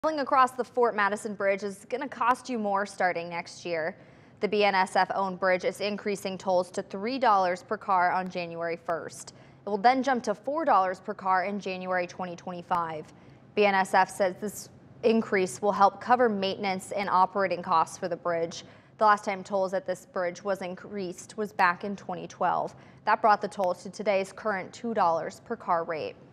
Traveling across the Fort Madison Bridge is going to cost you more starting next year. The BNSF-owned bridge is increasing tolls to $3 per car on January 1st. It will then jump to $4 per car in January 2025. BNSF says this increase will help cover maintenance and operating costs for the bridge. The last time tolls at this bridge was increased was back in 2012. That brought the tolls to today's current $2 per car rate.